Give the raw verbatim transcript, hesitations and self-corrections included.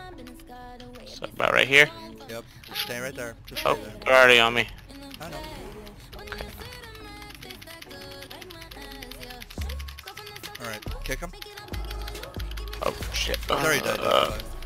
So about right here? Yep, just stay right there. Just Oh, stay there. they're already on me. I know. Alright, kick him. Oh shit. He's already dead, Uh, that's why.